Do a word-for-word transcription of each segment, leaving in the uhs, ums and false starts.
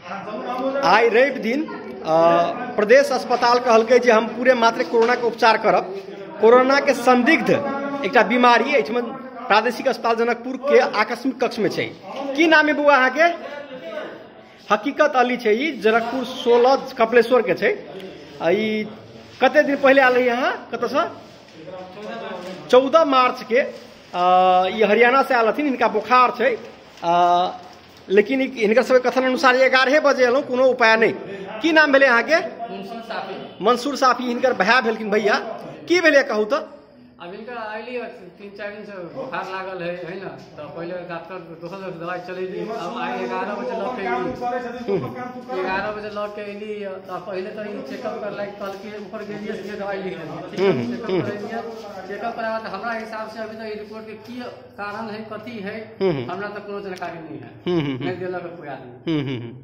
आई रवि दिन प्रदेश अस्पताल कहलकै जे हम पूरे मात्रे कोरोना के उपचार करब। कोरोना के संदिग्ध एक बीमारी एहिठम प्रादेशिक अस्पताल जनकपुर के आकस्मिक कक्ष में छै। की नाम है बुआ अहाँ के? हकीकत अली छै। ई जनकपुर सोलह कपिलेश्वर के छै। ई कते दिन पहले आल रही यहाँ कत से? चौदह मार्च के ये हरियाणा से आल हथिन। इनका बुखार छै, लेकिन इनकर सब कथन अनुसार ग्यारह बजे एलहुँ, कोनो उपाय नहीं। की नाम भेले अहाँ के? मंसूर साफी। इनकर भाई भेलखिन। भैया की भेले कहू तो? अब इनका आइली तीन चार दिन से बुखार लागल है है ना, तो पहले डॉक्टर दोसर दोसर दवाई चलेली। अब आई ग्यारह बजे लौट के अली ग्यारह बजे लौट के अली तो पहले तो चेकअप कर लाइक कल के ऊपर गेलिए से दवाई लिख देलिए। चेकअप करेलिए, चेकअप कराया तो हमारा हिसाब से अभी तो ये रिपोर्ट के की कारण है कथी है हमरा तो कोनो जानकारी नहीं है। नहीं देलक कोई आदमी।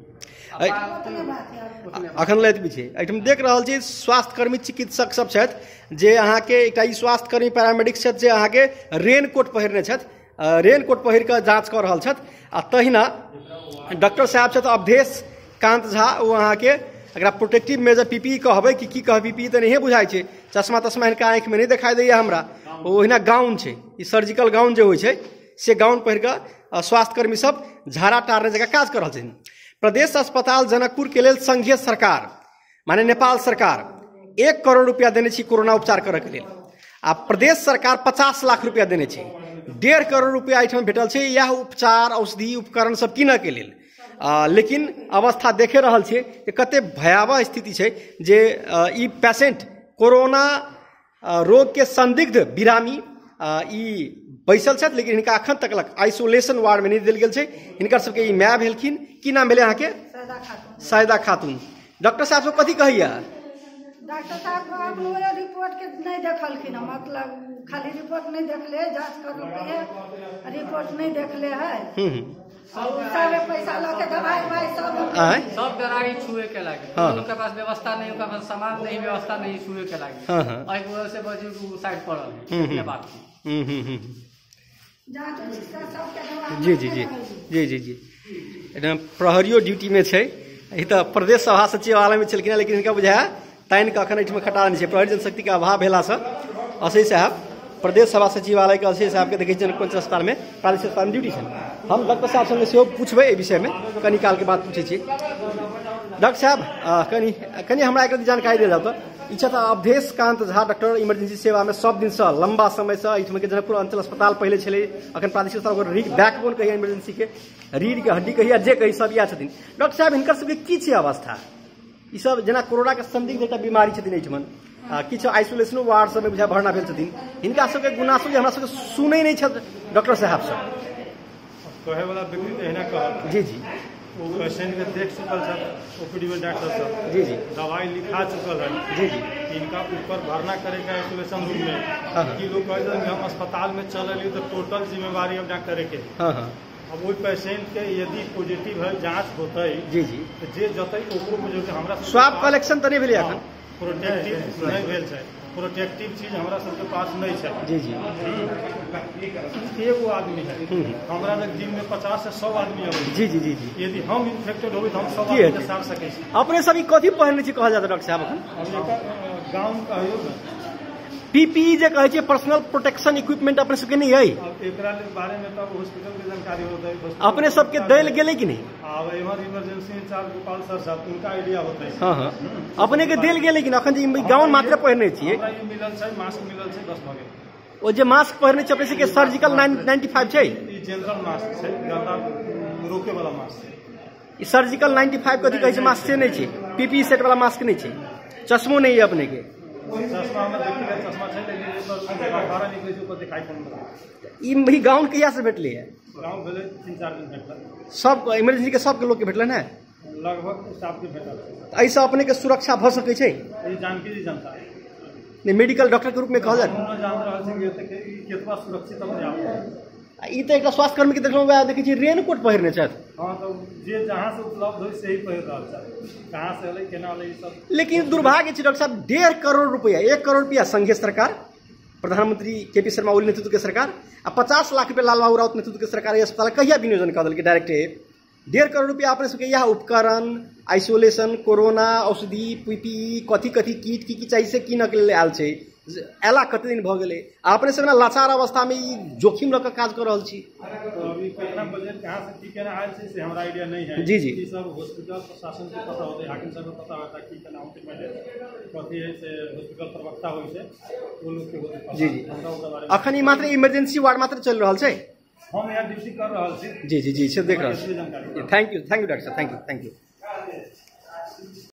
अखन लैत भी छै। एहिठाम देख रहल छी स्वास्थ्य कर्मी चिकित्सक सब छथि जे अहाँ के एकटा ई स्वास्थ्य कर्मी पैरामेडिक्स छथि जे अहाँ के रेन कोट पहिरने छथि। रेन कोट पहिर कऽ जांच कऽ रहल छथि। आ तहिना डॉक्टर साहब छथि अवधेश कांत झा। ओ अहाँ के एकरा प्रोटेक्टिव मेजर पीपीई कहबै कि की कहबै, पीपीई तऽ नहिए बुझाइ छै। चश्मा तश्मा हिनका आँखि में नहीं दिखाई दैया हमरा। ओहिना गाउन छै, ई सर्जिकल गाउन जे होइ छै से गाउन पहिर कऽ स्वास्थ्य कर्मी सब झाड़ा टारने जगह काज कऽ रहल छथिन। प्रदेश अस्पताल जनकपुर के लेल संघीय सरकार माने नेपाल सरकार एक करोड़ रुपया देने छी कोरोना उपचार करऽ के लेल। आ प्रदेश सरकार पचास लाख रुपया देने छै। डेढ़ करोड़ रुपया एहिठाम भेटल छै यह उपचार औषधि उपकरण सब कीनऽ के लेल। आ, लेकिन अवस्था देखे रहल छियै कि कते भयावह स्थिति छै जे ई पेशेंट कोरोना रोग के संदिग्ध बिरामी ई बैसल छथि, लेकिन हिनका अखन तक आइसोलेशन वार्ड में नहीं देल गेल छै। हिनकर सबके ई माय भेलखिन। की नाम भेले अहाँ के? सायदा खातून। डॉक्टर साहब सब कथी कहैया? डॉक्टर साहब रिपोर्ट के नहीं देखलखिन, मतलब खाली रिपोर्ट नहीं देखले, जांच कर रिपोर्ट नहीं देखले है। सब पैसा लगे दवाई वाई सब सब दवाई छुए के लागे। हाँ। उनके पास व्यवस्था नहीं, उनके पास सामान नहीं, व्यवस्था नहीं, छुए के लागे। हाँ हाँ। आई वजह से बजी साइड पड़ल है बात। हम्म हम्म जी जी जी जी जी जी एकदम प्रहरियो ड्यूटी में छै। ई तो प्रदेश सभा सचिवालय में छलखिन, लेकिन इनका बुझाया ताइन के अखन एहिठाम खटा नहीं छै। प्रहरी जनशक्ति के अभाव भेला से असही साहब प्रदेश सभा सचिवालय के असही साहब के देखै छियै जनकपुर अस्पताल में प्रादेशिक अस्पताल में ड्यूटी छनि। हम डॉक्टर साहब संगे सेहो पूछबै एहि विषय में, कनि काल के बाद पूछै छी। डॉक्टर साहब कनि कनि हमरा एक जानकारी दे जाउ तो। ई छथि अवधेश कांत झा, डॉक्टर इमरजेंसी सेवा में सब दिन से लंबा समय से एहिठाम के जनकपुर अंचल अस्पताल पहले छलै, अखन प्रादेशिक अस्पताल रीढ़ बैकबोन कहिया इमरजेंसी के, रीढ़ के हड्डी कहिया जे कही सब इएह छथिन। डॉक्टर साहब हिनकर सबके की छै अवस्था? ई सब जेना कोरोना के संदिग्ध एकटा बीमारी छथिन एहिठाम, किछु आइसोलेशन वार्ड सब में बुझा भरना भेल छथिन। हिनका सबके गुनासो जे हमरा सबके सुनै नहीं छथि डॉक्टर साहब सब। कहे वाला व्यक्ति तो एना कहत। जी जी वो पेशेंट के देख चुकल छथि, ओपीडी में डॉक्टर सब जी जी दवाई लिखा चुकल है। जी जी इनका ऊपर भरना करेगा आइसोलेशन रूम में। कि लोग कहते हैं हम अस्पताल में चल रही तो टोटल जिम्मेवारी अब डॉक्टर के। हाँ हाँ। अब वो पेशेंट के यदि पॉजिटिव है जांच होता है जी जी जे जतई ओकरो में जो हमरा स्वाब कलेक्शन तो नहीं भेलै अखन। प्रोटेक्टिव नहीं भेल छै, प्रोटेक्टिव चीज हमरा सबके पास नहीं है। जी जी एगो आदमी है, हमरा लग दिन में पचास से सौ आदमी है। जी जी जी जी यदि हम इन्फेक्टेड हो तो हम सब आदमी के साथ सके छी। अपने सभी कथी पहनने छी कहल जाता डॉक्टर साहब? अखन गाउन कहियो पीपीई जे कहै छै पर्सनल प्रोटेक्शन इक्विपमेंट अपने सबके नहीं है। अब एकरा बारे में तो हॉस्पिटल के जानकारी होता है। अपने सबके दैल गेलै कि नहीं? अब एमर इमरजेंसी इंचार्ज गोपाल सर साहब उनका आइडिया होता है। हाँ हाँ अपने के देल गेलै कि अखन जे गाउन मात्र पहिरने छियै? मिलल छै, मास्क मिलल छै, बस भगे। ओ जे मास्क पहिरने छै अपने सबके सर्जिकल नाइन्टी फाइव छै? ई जनरल मास्क छै, गंदा रोके वाला मास्क छै। ई सर्जिकल नाइन्टी फाइव कथी कहै छै मास्क से नहीं छै, पीपीई सेट वाला मास्क नहीं छै। चश्मो नहीं है अपने के? चश्मा में देखिए चश्मा छै, लेकिन ये तो बाहर निकले छै ऊपर दिखाई पड़ल। ई गाउन कहिया से भेटलै है? गाउन भेलै तीन चार दिन भेटल। सब इमरजेंसी के सबके लोग के भेटलन है? लगभग स्टाफ के भेटल। ऐसा अपने के सुरक्षा भ सकै छै? ई जानकारी जनता नहीं मेडिकल डॉक्टर के रूप में कहल जाए जान रहल छै कि केतबा सुरक्षित अपने आप। ई तो एक स्वास्थ्य कर्मी के देखलहुँ वएह देखै छी रेन कोट पहिरने छथि। हाँ तो जे जहाँ से उपलब्ध हो से ही पहिर रहल छथि, कहाँ से एलै केना एलै ई सब। लेकिन दुर्भाग्य छै डॉक्टर साहब, डेढ़ करोड़ रुपया एक करोड़ रुपया संघीय सरकार प्रधानमंत्री के पी शर्मा ओली नेतृत्व के सरकार आ पचास लाख रुपया लाल बाबू राउत नेतृत्व के सरकार अस्पताल कहिया विनियोजन कर दिल्ली डायरेक्ट डेढ़ करोड़ रुपया अपने सबके यहाँ उपकरण आइसोलेशन कोरोना औषधि पीपीई कथी कथी किट की की चाहिए से कीन के लेल आयल छै एला कते दिन भ गेलै अपने सब ना लाचार अवस्था में ई जोखिम लग काज कर रहल छी। तो अभी कितना बजट कहाँ से की केना आयल छै से हमरा आइडिया नहीं है। जी जी ई सब हॉस्पिटल प्रशासन के पता होते हाकिम साहब को पता होता की केना होते बजट कथी है से हॉस्पिटल प्रवक्ता होय छै वो लोग के होते। जी जी अखन ई मात्र इमरजेंसी वार्ड मात्र चल रहल छै। हम यहाँ ड्यूटी कर रहल छी। जी जी जी से देख रहल छी। Thank you thank you doctor साहब थैंक यू थैंक यू।